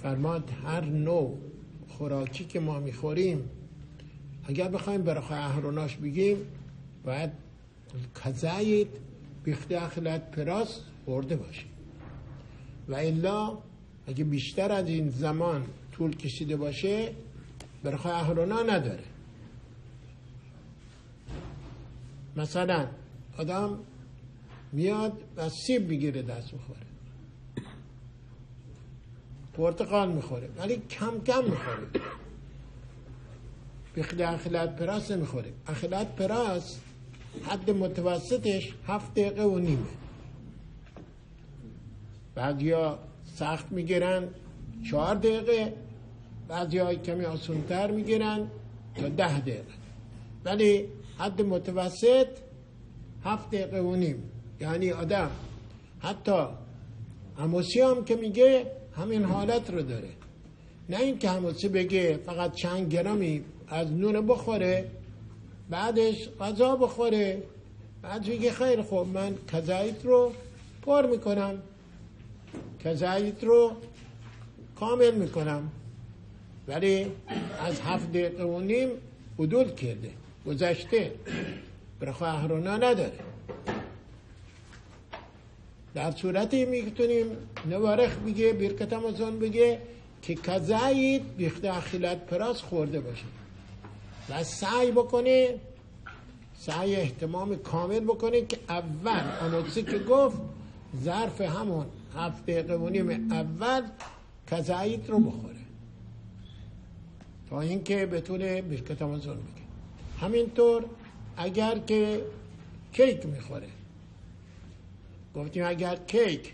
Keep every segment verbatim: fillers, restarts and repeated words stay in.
فرماد هر نوع خوراکی که ما میخوریم اگر بخوایم برای اهروناش بگیم باید کذایت بیخته اخلت پراس خورده باشیم و الا اگه بیشتر از این زمان طول کشیده باشه برای اهرونا نداره. مثلا آدم میاد و سیب میگیره دست میخوره، پرتقال میخوره ولی کم کم میخوره، بیخته اخلت پراس نمیخوره. اخلت پراس حد متوسطش هفت دقیقه و نیمه. بعضیا سخت میگیرن چهار دقیقه، بعضیا کمی آسان‌تر میگیرن تا ده دقیقه، ولی حد متوسط هفت دقیقه و نیم. یعنی آدم حتی عموسی هم که میگه همین حالت رو داره، نه این که عموسی بگه فقط چند گرمی از نون بخوره بعدش غذا بخوره بعد بگه خیر خوب من کذایت رو پر میکنم، کذایت رو کامل میکنم، ولی از هفت دقیقه و نیم حدود کرده گذشته برای اهرونا نداره. در صورتی میتونیم نوارخ بگه برکت امازون بگه که کذایت بیخته اخیلت پراس خورده باشه و سعی بکنه، سعی اهتمام کامل بکنه که اول آنوزی که گفت ظرف همون هفت دقیقه و نیم اول کذایت رو بخوره تا اینکه بتونه برکت امازون بگه. همینطور اگر که کیک میخوره، گفتیم اگر کیک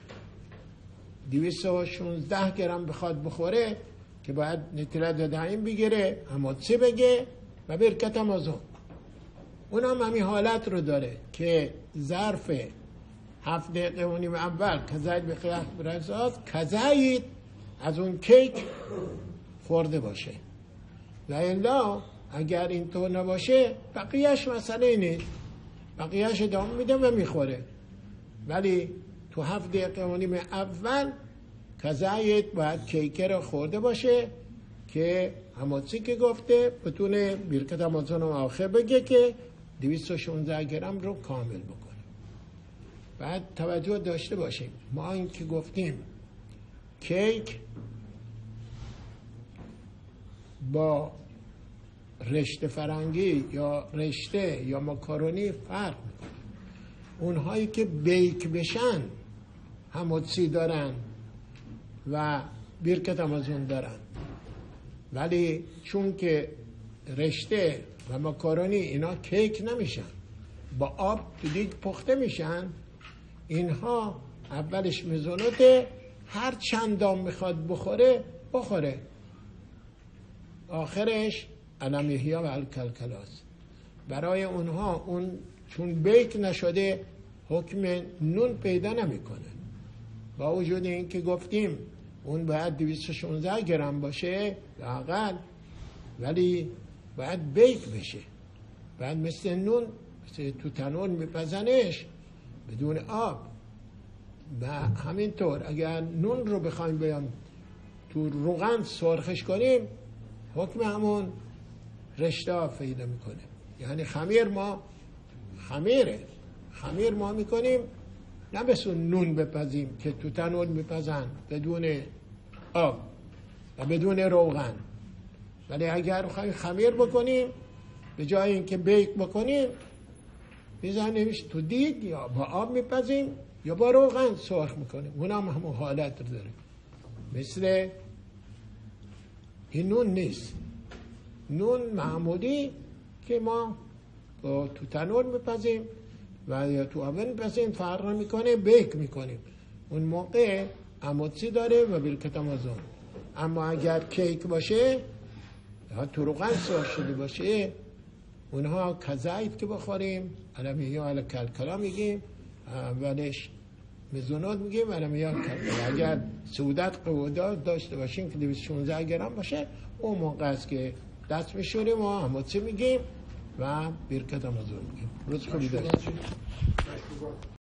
دویست و شانزده گرم بخواد بخوره که باید نتیله دادهیم بگیره هماتسی بگه و برکت امازون. اون هم همین حالت رو داره که ظرف هفت دقیقه و نیم اول کذایت به خیلی برساز کذایت از اون کیک خورده باشه و الا اگر اینطور نباشه بقیهش مسئله نیست، بقیهش ادامه میده و میخوره، ولی تو هفت دقیقه و نیم اول کذایت باید کیک رو خورده باشه که هماتسی که گفته بتونه برکت امازون رو آخر بگه که دویست و شانزده گرم رو کامل بکنه. بعد توجه داشته باشیم ما این که گفتیم کیک با رشته فرنگی یا رشته یا ماکارونی فرق میکنه. اونهایی که بیک بشن هماتسی دارن و برکت امازون دارن، ولی چون که رشته و ماکارونی اینا کیک نمیشن، با آب تو دیگ پخته میشن، اینها اولش مزونته، هر چندان میخواد بخوره بخوره، آخرش علمیهیا و الکلکلاست. برای اونها اون چون بیک نشده حکم نون پیدا نمیکنه. با وجود این که گفتیم اون باید دویست و شانزده گرم باشه لااقل، ولی باید بیک بشه، باید مثل نون مثل تو تنور میپزنش بدون آب. و همینطور اگر نون رو بخوایم بیام تو روغن سرخش کنیم حکم همون رشته پیدا میکنه. یعنی خمیر ما خمیره خمیر ما میکنیم نه مثل نون بپزیم که تو تنور میپزن بدون آب و بدون روغن، ولی اگر بخوایم خمیر بکنیم به جای اینکه بیک بکنیم میزنیمش تو دیگ یا با آب میپزیم یا با روغن سرخ میکنیم، اون هم همون حالت رو داره. مثل این نون نیست، نون معمولی که ما تو تنور میپزیم و یا تو آون میپزیم فرق میکنه، بیک میکنیم، اون موقع هماتسی داره و برکت امازون. اما اگر کیک باشه یا تو روغن سرخ شده باشه اونها کذایت که بخوریم علمیه علی کلکلا میگیم، اولش مزونات میگیم علمیه کلکلا. اگر سعودت قوادات داشته باشیم که دویست و شانزده گرم باشه اون موقع است که دست میشوریم و هماتسی میگیم و برکت امازون میگیم. روز خوبی داشته